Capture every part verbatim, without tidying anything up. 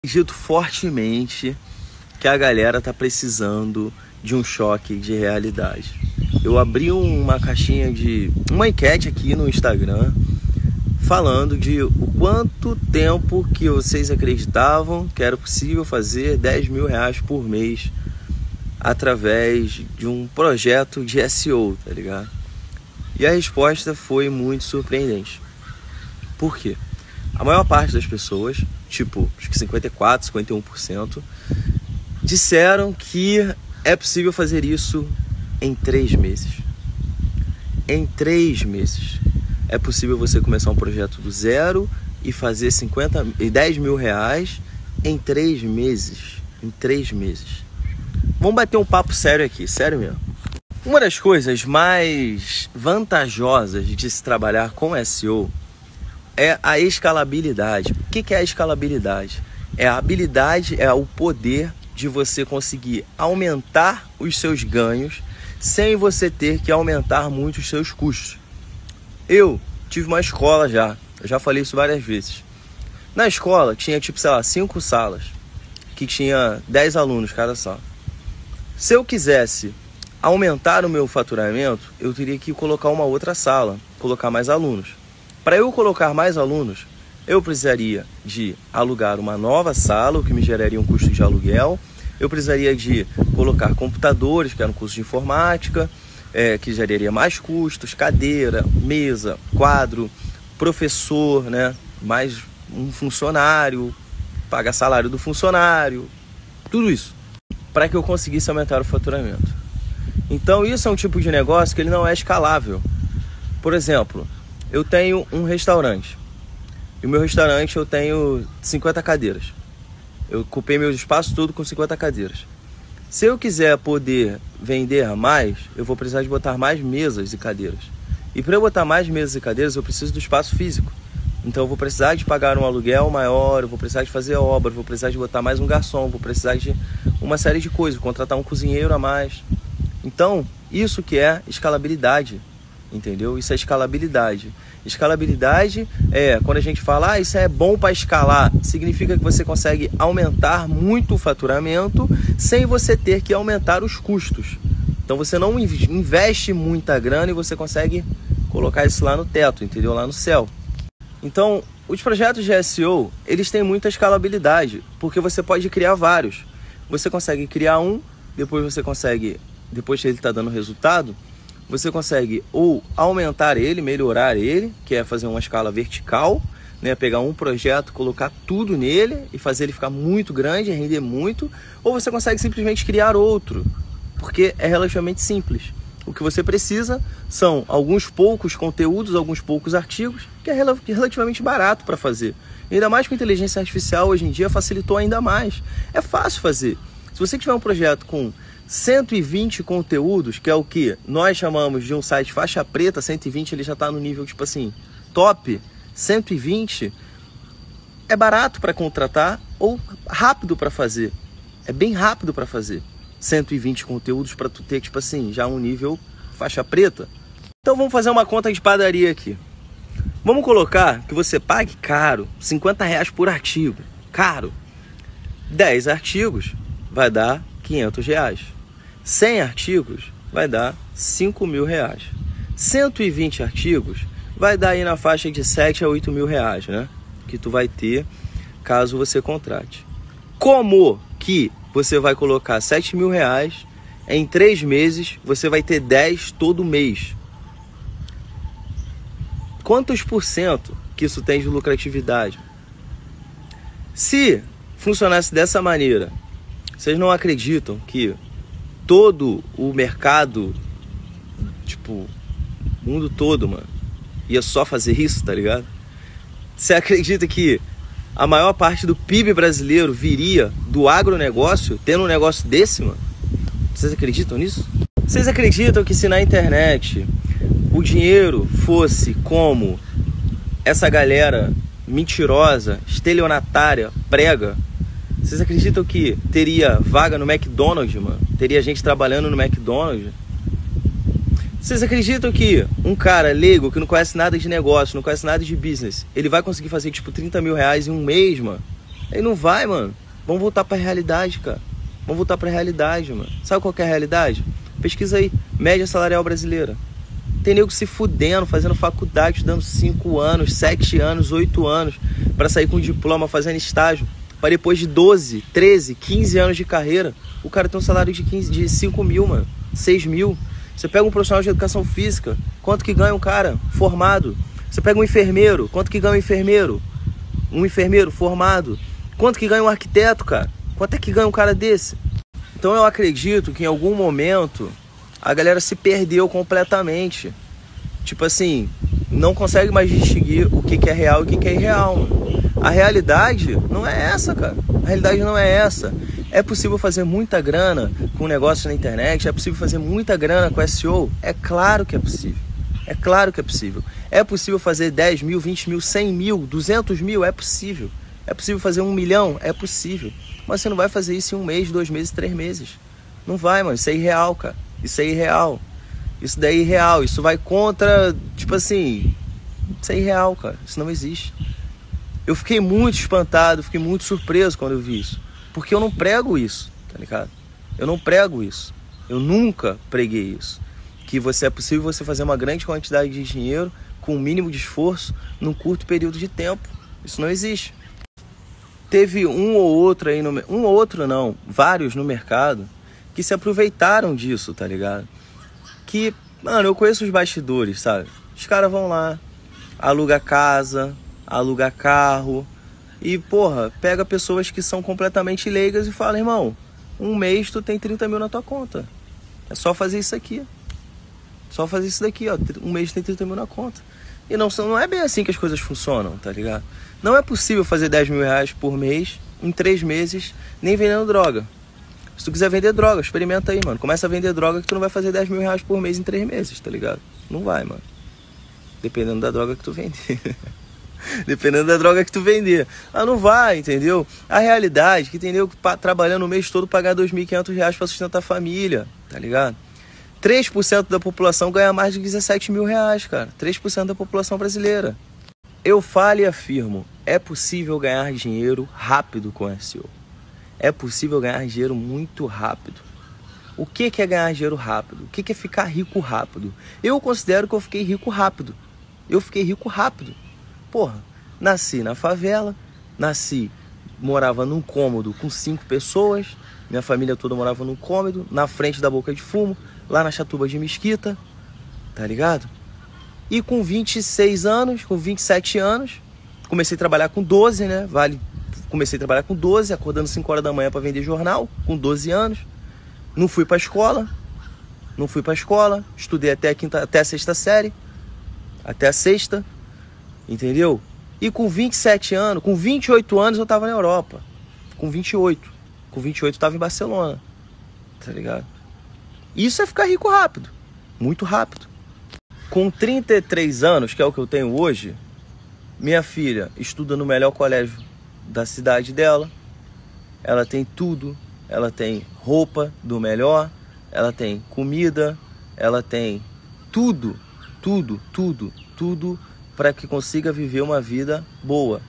Acredito fortemente que a galera tá precisando de um choque de realidade. Eu abri uma caixinha de uma enquete aqui no Instagram falando de o quanto tempo que vocês acreditavam que era possível fazer dez mil reais por mês através de um projeto de S E O, tá ligado? E a resposta foi muito surpreendente. Por quê? A maior parte das pessoas, tipo, acho que cinquenta e quatro, cinquenta e um por cento, disseram que é possível fazer isso em três meses. Em três meses. É possível você começar um projeto do zero e fazer cinquenta e dez mil reais em três meses. Em três meses. Vamos bater um papo sério aqui, sério mesmo. Uma das coisas mais vantajosas de se trabalhar com S E O é a escalabilidade. O que é a escalabilidade? É a habilidade, é o poder de você conseguir aumentar os seus ganhos sem você ter que aumentar muito os seus custos. Eu tive uma escola já, eu já falei isso várias vezes. Na escola tinha tipo, sei lá, cinco salas, que tinha dez alunos cada sala. Se eu quisesse aumentar o meu faturamento, eu teria que colocar uma outra sala, colocar mais alunos. Para eu colocar mais alunos, eu precisaria de alugar uma nova sala, o que me geraria um custo de aluguel. Eu precisaria de colocar computadores, que era um curso de informática, é, que geraria mais custos, cadeira, mesa, quadro, professor, né? Mais um funcionário, pagar salário do funcionário, tudo isso, para que eu conseguisse aumentar o faturamento. Então isso é um tipo de negócio que ele não é escalável. Por exemplo, eu tenho um restaurante. E o meu restaurante eu tenho cinquenta cadeiras. Eu ocupei meu espaço todo com cinquenta cadeiras. Se eu quiser poder vender mais, eu vou precisar de botar mais mesas e cadeiras. E para eu botar mais mesas e cadeiras, eu preciso do espaço físico. Então eu vou precisar de pagar um aluguel maior, eu vou precisar de fazer obra, eu vou precisar de botar mais um garçom, vou precisar de uma série de coisas, contratar um cozinheiro a mais. Então, isso que é escalabilidade. Entendeu? Isso é escalabilidade. Escalabilidade é quando a gente fala, ah, isso é bom para escalar, significa que você consegue aumentar muito o faturamento sem você ter que aumentar os custos. Então você não investe muita grana e você consegue colocar isso lá no teto, entendeu? Lá no céu. Então, os projetos de S E O, eles têm muita escalabilidade, porque você pode criar vários. Você consegue criar um, depois você consegue, depois que ele está dando resultado, você consegue ou aumentar ele, melhorar ele, que é fazer uma escala vertical, né? Pegar um projeto, colocar tudo nele e fazer ele ficar muito grande, render muito, ou você consegue simplesmente criar outro, porque é relativamente simples. O que você precisa são alguns poucos conteúdos, alguns poucos artigos, que é relativamente barato para fazer. E ainda mais com a inteligência artificial, hoje em dia facilitou ainda mais. É fácil fazer. Se você tiver um projeto com cento e vinte conteúdos, que é o que nós chamamos de um site faixa preta, cento e vinte ele já está no nível tipo assim, top, cento e vinte é barato para contratar ou rápido para fazer. É bem rápido para fazer. cento e vinte conteúdos para tu ter tipo assim, já um nível faixa preta. Então vamos fazer uma conta de padaria aqui. Vamos colocar que você pague caro, cinquenta reais por artigo, caro. dez artigos vai dar quinhentos reais. cem artigos vai dar cinco mil reais. cento e vinte artigos vai dar aí na faixa de sete a oito mil reais, né? Que tu vai ter caso você contrate. Como que você vai colocar sete mil reais em três meses, você vai ter dez todo mês? Quantos por cento que isso tem de lucratividade? Se funcionasse dessa maneira, vocês não acreditam que todo o mercado, tipo, mundo todo, mano, ia só fazer isso, tá ligado? Você acredita que a maior parte do P I B brasileiro viria do agronegócio, tendo um negócio desse, mano? Vocês acreditam nisso? Vocês acreditam que se na internet o dinheiro fosse como essa galera mentirosa, estelionatária, prega, vocês acreditam que teria vaga no McDonald's, mano? Teria gente trabalhando no McDonald's? Vocês acreditam que um cara leigo, que não conhece nada de negócio, não conhece nada de business, ele vai conseguir fazer tipo trinta mil reais em um mês, mano? Aí não vai, mano. Vamos voltar pra realidade, cara. Vamos voltar pra realidade, mano. Sabe qual que é a realidade? Pesquisa aí, média salarial brasileira. Tem nego se fudendo, fazendo faculdade, estudando cinco anos, sete anos, oito anos, pra sair com diploma, fazendo estágio. Pra depois de doze, treze, quinze anos de carreira, o cara tem um salário de, quinze, de cinco mil, mano. seis mil. Você pega um profissional de educação física, quanto que ganha um cara formado? Você pega um enfermeiro, quanto que ganha um enfermeiro? Um enfermeiro formado. Quanto que ganha um arquiteto, cara? Quanto é que ganha um cara desse? Então eu acredito que em algum momento a galera se perdeu completamente. Tipo assim, não consegue mais distinguir o que, que é real e o que, que é irreal, mano. A realidade não é essa, cara. A realidade não é essa. É possível fazer muita grana com negócios na internet? É possível fazer muita grana com S E O? É claro que é possível. É claro que é possível. É possível fazer dez mil, vinte mil, cem mil, duzentos mil? É possível. É possível fazer um milhão? É possível. Mas você não vai fazer isso em um mês, dois meses, três meses. Não vai, mano. Isso é irreal, cara. Isso é irreal. Isso daí é irreal. Isso vai contra, tipo assim... Isso é irreal, cara. Isso não existe. Eu fiquei muito espantado, fiquei muito surpreso quando eu vi isso. Porque eu não prego isso, tá ligado? Eu não prego isso. Eu nunca preguei isso. Que você é possível você fazer uma grande quantidade de dinheiro com o mínimo de esforço num curto período de tempo. Isso não existe. Teve um ou outro aí, no, um ou outro não, vários no mercado que se aproveitaram disso, tá ligado? Que, mano, eu conheço os bastidores, sabe? Os caras vão lá, aluga casa, aluga carro e, porra, pega pessoas que são completamente leigas e fala, irmão, um mês tu tem trinta mil na tua conta. É só fazer isso aqui. Só fazer isso daqui, ó. Um mês tem trinta mil na conta. E não, não é bem assim que as coisas funcionam, tá ligado? Não é possível fazer dez mil reais por mês em três meses nem vendendo droga. Se tu quiser vender droga, experimenta aí, mano. Começa a vender droga que tu não vai fazer dez mil reais por mês em três meses, tá ligado? Não vai, mano. Dependendo da droga que tu vender. Dependendo da droga que tu vender. Ah, não vai, entendeu? A realidade é que entendeu que trabalhando o mês todo pagar dois mil e quinhentos reais pra sustentar a família, tá ligado? três por cento da população ganha mais de dezessete mil reais, cara. três por cento da população brasileira. Eu falo e afirmo, é possível ganhar dinheiro rápido com S E O. É possível ganhar dinheiro muito rápido. O que que é ganhar dinheiro rápido? O que que é ficar rico rápido? Eu considero que eu fiquei rico rápido. Eu fiquei rico rápido. Porra, nasci na favela, nasci, morava num cômodo com cinco pessoas, minha família toda morava num cômodo, na frente da Boca de Fumo, lá na Chatuba de Mesquita, tá ligado? E com vinte e seis anos, com vinte e sete anos, comecei a trabalhar com doze, né? Vale, comecei a trabalhar com doze, acordando cinco horas da manhã para vender jornal, com doze anos. Não fui pra escola, não fui pra escola, estudei até a, quinta, até a sexta série, até a sexta, entendeu? E com vinte e sete anos, com vinte e oito anos eu tava na Europa, com vinte e oito, com vinte e oito eu tava em Barcelona, tá ligado? Isso é ficar rico rápido, muito rápido. Com trinta e três anos, que é o que eu tenho hoje, minha filha estuda no melhor colégio da cidade dela, ela tem tudo, ela tem roupa do melhor, ela tem comida, ela tem tudo, tudo, tudo, tudo para que consiga viver uma vida boa.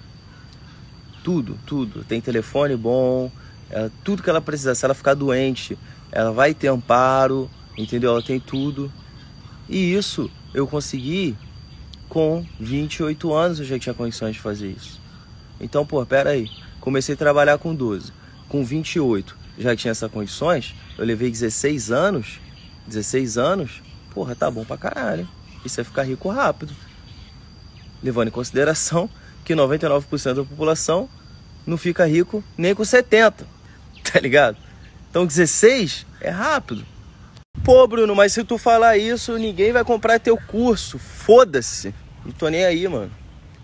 Tudo, tudo. Tem telefone bom, ela, tudo que ela precisar. Se ela ficar doente, ela vai ter amparo, entendeu? Ela tem tudo. E isso eu consegui com vinte e oito anos, eu já tinha condições de fazer isso. Então, pô, pera aí. Comecei a trabalhar com doze. Com vinte e oito já tinha essas condições. Eu levei dezesseis anos. dezesseis anos. Porra, tá bom pra caralho. Isso é ficar rico rápido. Levando em consideração que noventa e nove por cento da população não fica rico nem com setenta. Tá ligado? Então dezesseis é rápido. Pô, Bruno, mas se tu falar isso, ninguém vai comprar teu curso. Foda-se. Não tô nem aí, mano.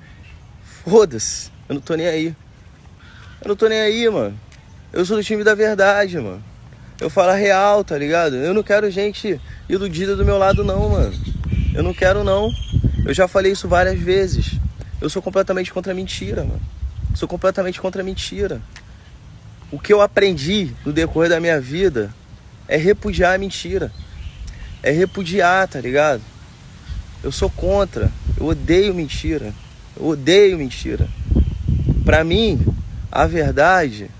Foda-se. Eu não tô nem aí. Eu não tô nem aí, mano. Eu sou do time da verdade, mano. Eu falo a real, tá ligado? Eu não quero gente iludida do meu lado, não, mano. Eu não quero, não. Eu já falei isso várias vezes. Eu sou completamente contra a mentira, mano. Sou completamente contra a mentira. O que eu aprendi no decorrer da minha vida é repudiar a mentira. É repudiar, tá ligado? Eu sou contra. Eu odeio mentira. Eu odeio mentira. Pra mim, a verdade,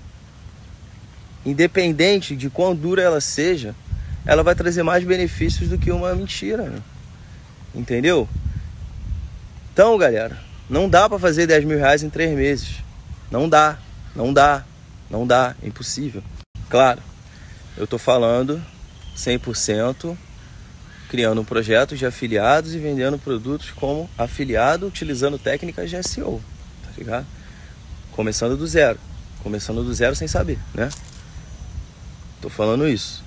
independente de quão dura ela seja, ela vai trazer mais benefícios do que uma mentira, né? Entendeu? Então, galera, não dá para fazer dez mil reais em três meses. Não dá, não dá, não dá, é impossível. Claro, eu tô falando cem por cento criando um projeto de afiliados e vendendo produtos como afiliado, utilizando técnicas de S E O, tá ligado? Começando do zero, começando do zero sem saber, né? Tô falando isso.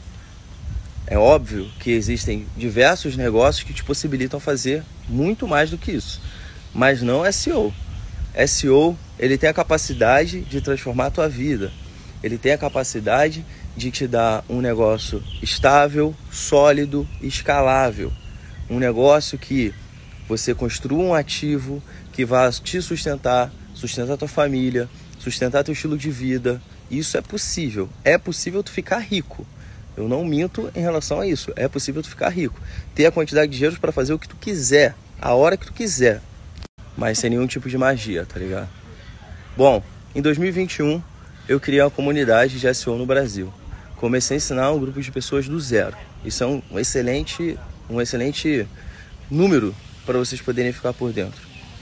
É óbvio que existem diversos negócios que te possibilitam fazer muito mais do que isso, mas não S E O. S E O, ele tem a capacidade de transformar a tua vida. Ele tem a capacidade de te dar um negócio estável, sólido e escalável. Um negócio que você construa um ativo que vá te sustentar, sustentar a tua família, sustentar teu estilo de vida. Isso é possível. É possível tu ficar rico. Eu não minto em relação a isso. É possível tu ficar rico. Ter a quantidade de dinheiro para fazer o que tu quiser, a hora que tu quiser. Mas sem nenhum tipo de magia, tá ligado? Bom, em dois mil e vinte e um, eu criei uma comunidade de S E O no Brasil. Comecei a ensinar um grupo de pessoas do zero. Isso é um, um excelente, um excelente número para vocês poderem ficar por dentro.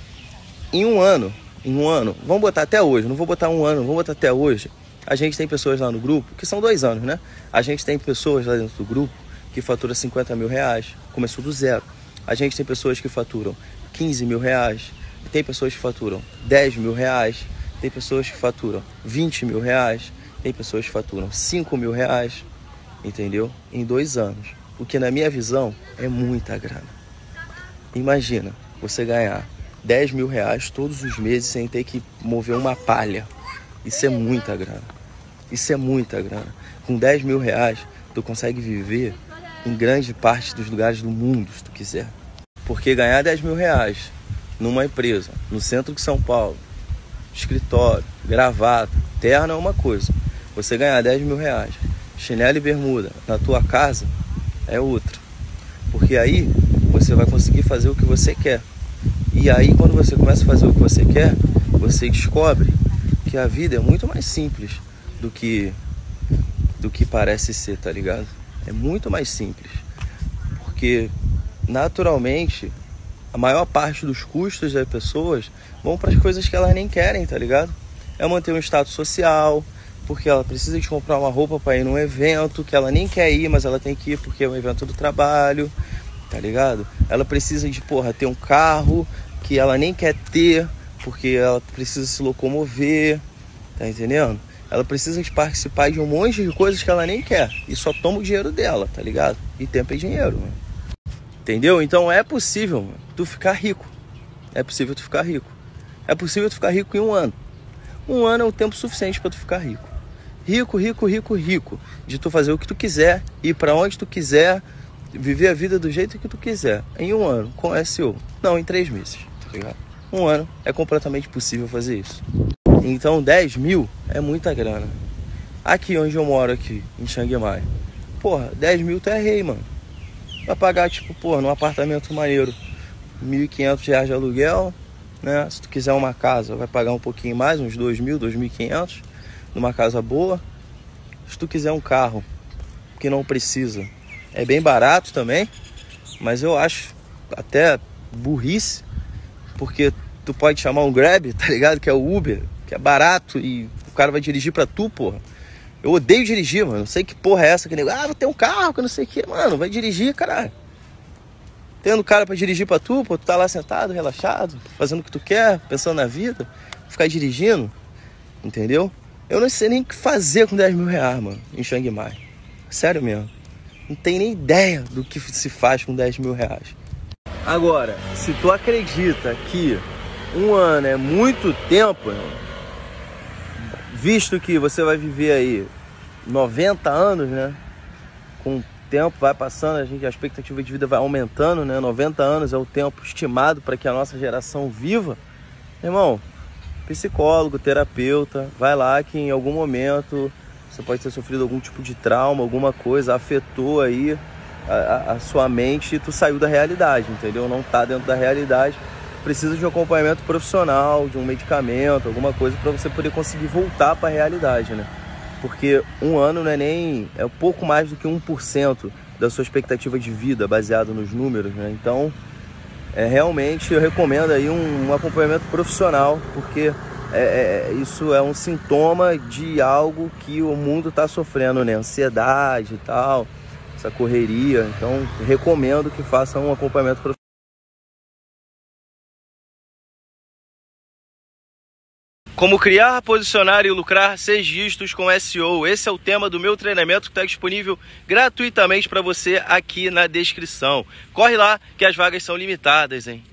Em um ano, em um ano, vamos botar até hoje, não vou botar um ano, vamos botar até hoje. A gente tem pessoas lá no grupo, que são dois anos, né? A gente tem pessoas lá dentro do grupo que faturam cinquenta mil reais, começou do zero. A gente tem pessoas que faturam quinze mil reais, tem pessoas que faturam dez mil reais, tem pessoas que faturam vinte mil reais, tem pessoas que faturam cinco mil reais, entendeu? Em dois anos. O que na minha visão é muita grana. Imagina você ganhar dez mil reais todos os meses sem ter que mover uma palha. Isso é muita grana. Isso é muita grana. Com dez mil reais, tu consegue viver em grande parte dos lugares do mundo, se tu quiser. Porque ganhar dez mil reais numa empresa, no centro de São Paulo, escritório, gravata, terno é uma coisa. Você ganhar dez mil reais, chinelo e bermuda na tua casa é outra. Porque aí você vai conseguir fazer o que você quer. E aí quando você começa a fazer o que você quer, você descobre que a vida é muito mais simples do que, do que parece ser, tá ligado? É muito mais simples. Porque naturalmente a maior parte dos custos das pessoas vão para as coisas que elas nem querem, tá ligado? É manter um status social, porque ela precisa de comprar uma roupa para ir num evento que ela nem quer ir, mas ela tem que ir porque é um evento do trabalho, tá ligado? Ela precisa de, porra, ter um carro que ela nem quer ter, porque ela precisa se locomover, tá entendendo? Ela precisa de participar de um monte de coisas que ela nem quer e só toma o dinheiro dela, tá ligado? E tempo é dinheiro, mano. Entendeu? Então é possível, mano, tu ficar rico. É possível tu ficar rico. É possível tu ficar rico em um ano. Um ano é o tempo suficiente para tu ficar rico. Rico, rico, rico, rico. De tu fazer o que tu quiser, ir para onde tu quiser, viver a vida do jeito que tu quiser. Em um ano, com S E O. Não, em três meses, tá ligado? Um ano é completamente possível fazer isso. Então dez mil é muita grana. Aqui onde eu moro, aqui, em Chiang Mai. Porra, dez mil tu é rei, mano. Vai pagar, tipo, porra, num apartamento maneiro, mil e quinhentos reais de aluguel, né? Se tu quiser uma casa, vai pagar um pouquinho mais, uns dois mil, dois mil e quinhentos, numa casa boa. Se tu quiser um carro que não precisa, é bem barato também, mas eu acho até burrice, porque tu pode chamar um Grab, tá ligado? Que é o Uber, que é barato e o cara vai dirigir pra tu, porra. Eu odeio dirigir, mano. Não sei que porra é essa que nego, ah, vou ter um carro, que não sei o que. Mano, vai dirigir, caralho. Tendo cara pra dirigir pra tu, pô, tu tá lá sentado, relaxado, fazendo o que tu quer, pensando na vida, ficar dirigindo, entendeu? Eu não sei nem o que fazer com dez mil reais, mano, em Chiang Mai. Sério mesmo. Não tem nem ideia do que se faz com dez mil reais. Agora, se tu acredita que um ano é muito tempo, visto que você vai viver aí noventa anos, né? Com o tempo vai passando, a, gente, a expectativa de vida vai aumentando, né? noventa anos é o tempo estimado para que a nossa geração viva. Irmão, psicólogo, terapeuta, vai lá que em algum momento você pode ter sofrido algum tipo de trauma, alguma coisa, afetou aí a, a, a sua mente e tu saiu da realidade, entendeu? Não tá dentro da realidade precisa de um acompanhamento profissional, de um medicamento, alguma coisa para você poder conseguir voltar para a realidade, né? Porque um ano não é nem, é pouco mais do que um por cento da sua expectativa de vida, baseado nos números, né? Então, é, realmente eu recomendo aí um, um acompanhamento profissional, porque é, é, isso é um sintoma de algo que o mundo está sofrendo, né? Ansiedade e tal, essa correria. Então, recomendo que faça um acompanhamento profissional. Como criar, posicionar e lucrar seis dígitos com S E O. Esse é o tema do meu treinamento que está disponível gratuitamente para você aqui na descrição. Corre lá que as vagas são limitadas, hein?